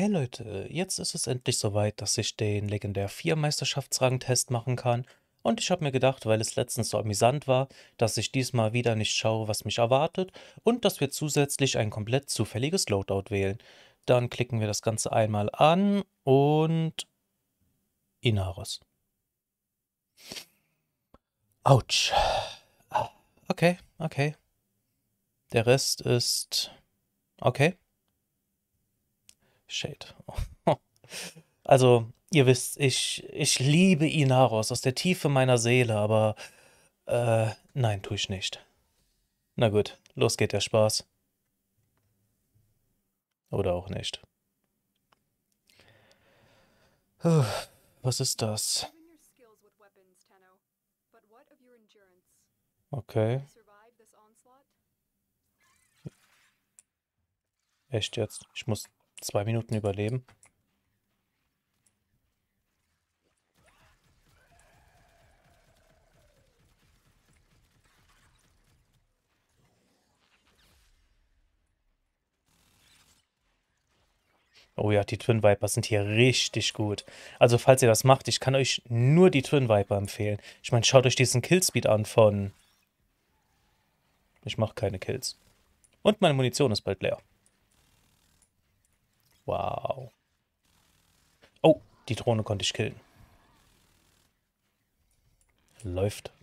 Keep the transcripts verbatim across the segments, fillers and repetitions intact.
Hey Leute, jetzt ist es endlich soweit, dass ich den Legendär vier Meisterschaftsrang-Test machen kann. Und ich habe mir gedacht, weil es letztens so amüsant war, dass ich diesmal wieder nicht schaue, was mich erwartet und dass wir zusätzlich ein komplett zufälliges Loadout wählen. Dann klicken wir das Ganze einmal an und Inaros. Autsch. Ah, Okay, okay. Der Rest ist okay. Shade. Also, ihr wisst, ich, ich liebe Inaros aus der Tiefe meiner Seele, aber äh, nein, tue ich nicht. Na gut, los geht der Spaß. Oder auch nicht. Puh, was ist das? Given your skills with weapons, Tenno, but what of your endurance? Can Okay, you survive this onslaught? echt jetzt? Ich muss zwei Minuten überleben. Oh ja, die Twin Viper sind hier richtig gut. Also, falls ihr das macht, ich kann euch nur die Twin Viper empfehlen. Ich meine, schaut euch diesen Killspeed an von... Ich mache keine Kills. Und meine Munition ist bald leer. Wow. Oh, die Drohne konnte ich killen. Läuft.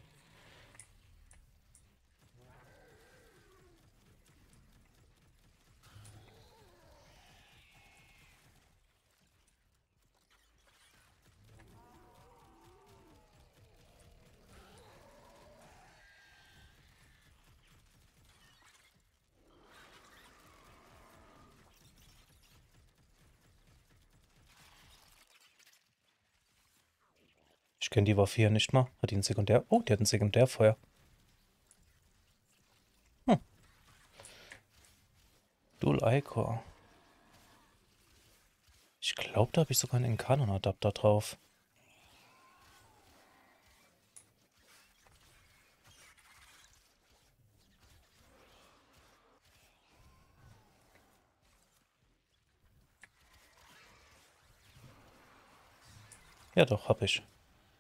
Ich kenne die Waffe hier nicht mal. Hat die ein Sekundär? Oh, die hat ein Sekundärfeuer. Hm. Dual Eye-Core. Ich glaube, da habe ich sogar einen Inkanon-Adapter drauf. Ja, doch, habe ich.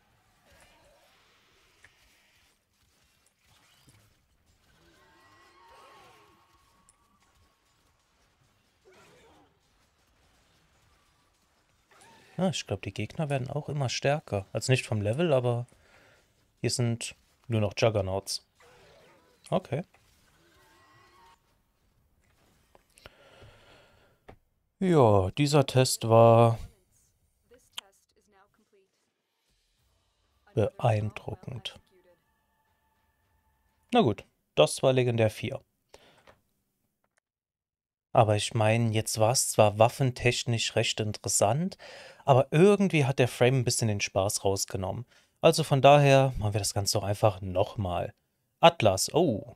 Ja, ich glaube, die Gegner werden auch immer stärker. Also nicht vom Level, aber hier sind nur noch Juggernauts. Okay. Ja, dieser Test Great war performance. This test is now complete. Another job well beeindruckend. executed. Na gut, das war Legendär vier. Aber ich meine, jetzt war es zwar waffentechnisch recht interessant, aber irgendwie hat der Frame ein bisschen den Spaß rausgenommen. Also von daher machen wir das Ganze doch einfach nochmal. Atlas, oh.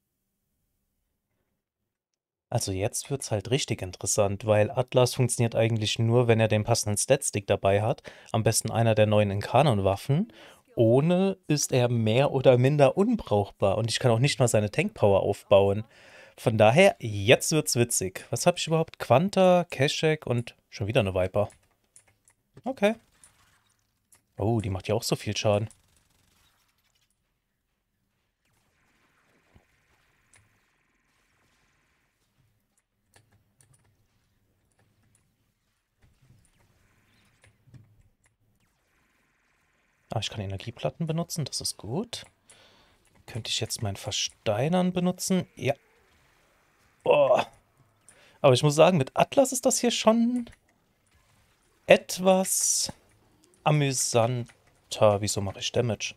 Also jetzt wird's halt richtig interessant, weil Atlas funktioniert eigentlich nur, wenn er den passenden Statstick dabei hat. Am besten einer der neuen Inkanon-Waffen. Given your skills with Ohne weapons, ist er Tenno, mehr oder but what minder of your unbrauchbar und endurance? ich kann auch nicht mal seine Can you Tankpower survive this aufbauen. onslaught? Von daher, jetzt wird's witzig. Was habe ich überhaupt? Quanta, Keshek und schon wieder eine Viper. Okay. Oh, die macht ja auch so viel Schaden. Ah, ich kann Energieplatten benutzen, das ist gut. Könnte ich jetzt mein Versteinern benutzen? Ja. Oh. Aber ich muss sagen, mit Atlas ist das hier schon etwas amüsanter. Wieso mache ich Damage?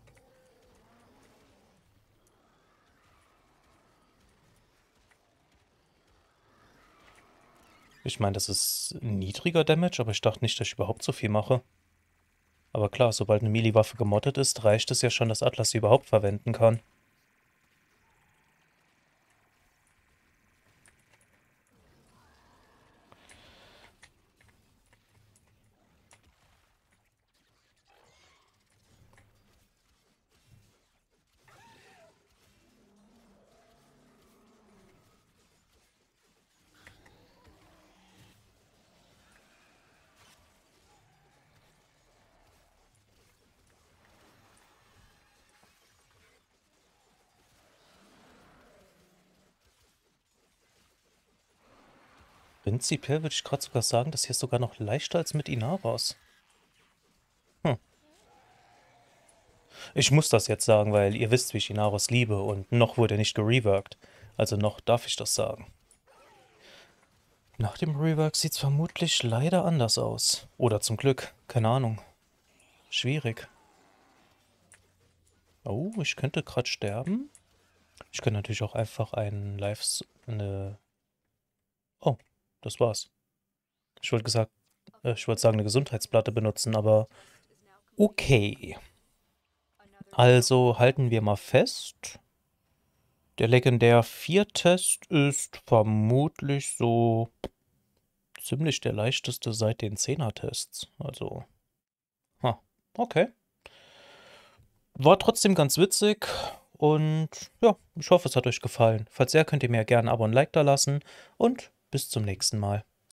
Ich meine, das ist niedriger Damage, aber ich dachte nicht, dass ich überhaupt so viel mache. Aber klar, sobald eine Melee-Waffe gemoddet ist, reicht es ja schon, dass Atlas sie überhaupt verwenden kann. Prinzipiell würde ich gerade sogar sagen, das hier ist sogar noch leichter als mit Inaros. Hm. Ich muss das jetzt sagen, weil ihr wisst, wie ich Inaros liebe und noch wurde er nicht gereworked. Also noch darf ich das sagen. Nach dem Rework sieht es vermutlich leider anders aus. Oder zum Glück, keine Ahnung. Schwierig. Oh, ich könnte gerade sterben. Ich könnte natürlich auch einfach einen Lives... eine... Oh, das war's. Ich wollte gesagt, äh, ich wollte sagen, eine Gesundheitsplatte benutzen, aber okay. Also halten wir mal fest. Der Legendär vier Test ist vermutlich so ziemlich der leichteste seit den zehner Tests. Also, ha, okay. War trotzdem ganz witzig und ja, ich hoffe, es hat euch gefallen. Falls ja, könnt ihr mir gerne ein Abo und ein Like da lassen und bis zum nächsten Mal.